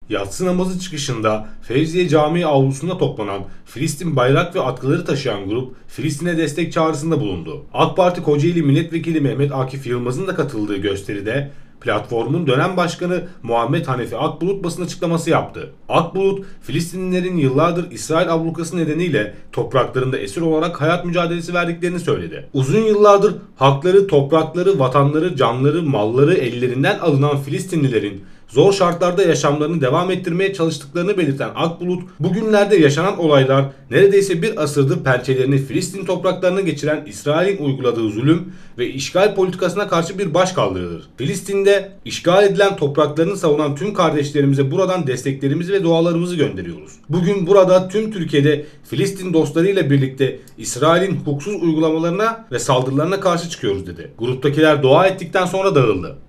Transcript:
Yatsı namazı çıkışında Fevziye Camii avlusunda toplanan Filistin bayrak ve atkıları taşıyan grup Filistin'e destek çağrısında bulundu. AK Parti Kocaeli Milletvekili Mehmet Akif Yılmaz'ın da katıldığı gösteride platformun dönem başkanı Muhammed Hanefi Akbulut basın açıklaması yaptı. Akbulut, Filistinlilerin yıllardır İsrail ablukası nedeniyle topraklarında esir olarak hayat mücadelesi verdiklerini söyledi. Uzun yıllardır hakları, toprakları, vatanları, canları, malları ellerinden alınan Filistinlilerin zor şartlarda yaşamlarını devam ettirmeye çalıştıklarını belirten Akbulut, bugünlerde yaşanan olaylar neredeyse bir asırdır pençelerini Filistin topraklarına geçiren İsrail'in uyguladığı zulüm ve işgal politikasına karşı bir başkaldırıdır. Filistin'de işgal edilen topraklarını savunan tüm kardeşlerimize buradan desteklerimizi ve dualarımızı gönderiyoruz. Bugün burada tüm Türkiye'de Filistin dostlarıyla birlikte İsrail'in hukuksuz uygulamalarına ve saldırılarına karşı çıkıyoruz dedi. Gruptakiler dua ettikten sonra dağıldı.